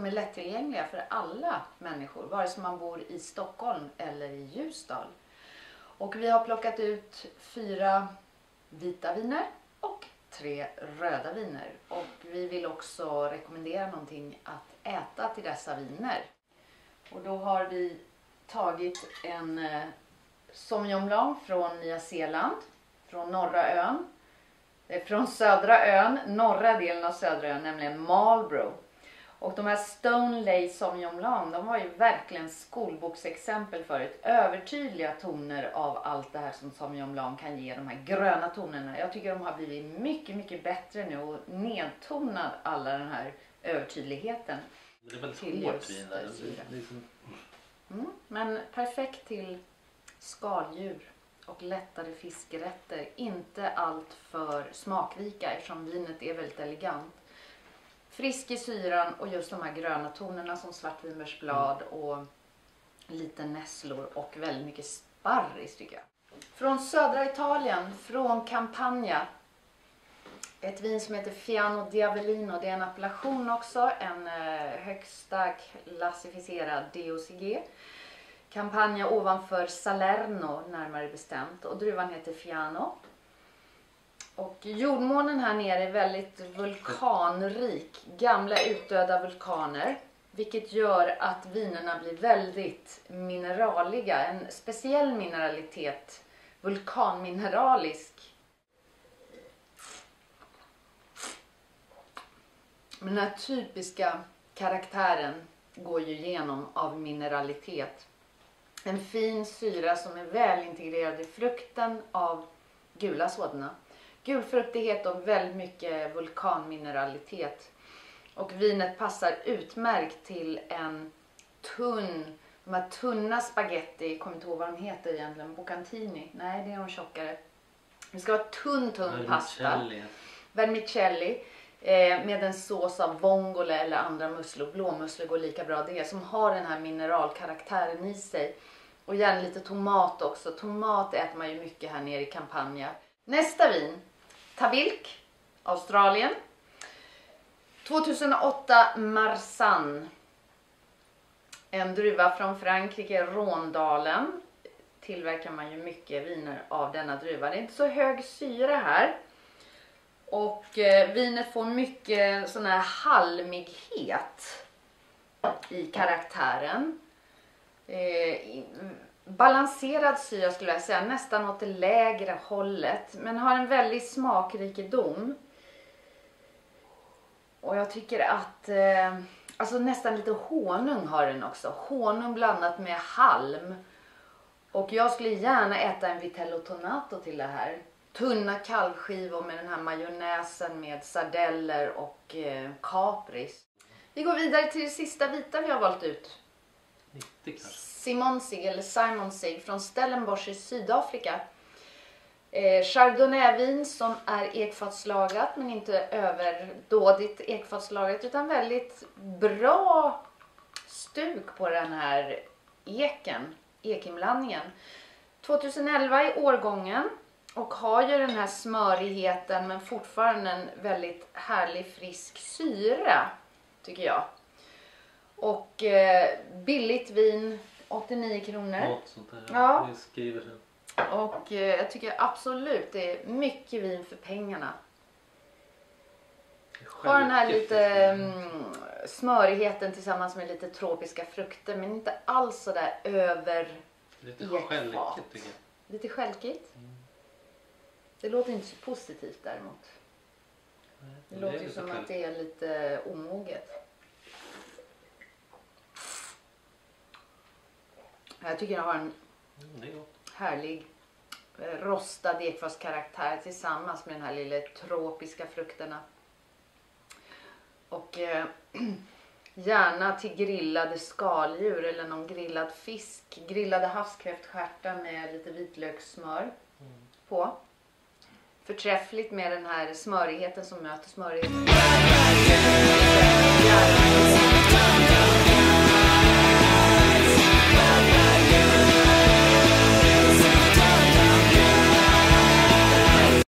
är lättillgängliga för alla människor, vare sig man bor i Stockholm eller i Ljusdal. Och vi har plockat ut 4 vita viner och 3 röda viner. Och vi vill också rekommendera någonting att äta till dessa viner. Och då har vi tagit en Sauvignon Blanc från Nya Zeeland, från norra ön. Från södra ön, norra delen av södra ön, nämligen Marlborough. Och de här Stoneleigh Sauvignon Blanc, de var ju verkligen skolboksexempel förut. Övertydliga toner av allt det här som Sauvignon Blanc kan ge, de här gröna tonerna. Jag tycker de har blivit mycket, mycket bättre nu och nedtonar alla den här övertydligheten. Det är väldigt hårt vin där. Men perfekt till skaldjur och lättare fiskrätter. Inte allt för smakrika eftersom vinet är väldigt elegant. Frisk i syran och just de här gröna tonerna som svartvinbärsblad och lite nässlor och väldigt mycket sparris tycker jag. Från södra Italien, från Campania. Ett vin som heter Fiano di Avellino. Det är en appellation också, en högsta klassificerad DOCG. Campania ovanför Salerno närmare bestämt och druvan heter Fiano. Och jordmånen här nere är väldigt vulkanrik, gamla utdöda vulkaner. Vilket gör att vinerna blir väldigt mineraliga, en speciell mineralitet, vulkanmineralisk. Men den här typiska karaktären går ju igenom av mineralitet. En fin syra som är väl integrerad i frukten av gula sådana. Gulfruktighet och väldigt mycket vulkanmineralitet. Och vinet passar utmärkt till en de här tunna spaghetti, jag kommer inte ihåg vad de heter egentligen, bocantini. Nej, det är de tjockare. Det ska vara tunn pasta. Vermicelli. Med en sås av vongole eller andra musslor. Blåmusslor går lika bra det. Som har den här mineralkaraktären i sig. Och gärna lite tomat också. Tomat äter man ju mycket här nere i Campania. Nästa vin. Tabilk, Australien. 2008 Marsanne. En druva från Frankrike, Råndalen. Tillverkar man ju mycket viner av denna druva. Det är inte så hög syra här. Och vinet får mycket sån här halmighet i karaktären. Balanserad syra skulle jag säga, nästan åt det lägre hållet. Men har en väldigt smakrikedom. Och jag tycker att, alltså nästan lite honung har den också. Honung blandat med halm. Och jag skulle gärna äta en vitello tonato till det här. Tunna kalvskivor med den här majonnäsen med sardeller och kapris. Vi går vidare till det sista vita vi har valt ut. 90 kanske. Simonsig eller Simonsig från Stellenbosch i Sydafrika. Chardonnayvin som är ekfatslagrat men inte överdådigt ekfatslagrat utan väldigt bra stuk på den här ekinblandningen. 2011 i årgången. Och har ju den här smörigheten men fortfarande en väldigt härlig frisk syra tycker jag. Och billigt vin, 89 kronor. Något sånt där. Ja. Vi skriver sen. Och jag tycker absolut det är mycket vin för pengarna. Har den här lite smörigheten tillsammans med lite tropiska frukter men inte alls så där över lite skälkigt tycker jag. Lite skälkigt. Det låter inte så positivt däremot. Det låter ju som att det är lite omoget. Jag tycker jag har en härlig rostad ekfatskaraktär tillsammans med den här lilla tropiska frukterna. Och gärna till grillade skaldjur eller någon grillad fisk. Grillade havskräftstjärtar med lite vitlökssmör på. Förträffligt med den här smörigheten som möter smörigheten.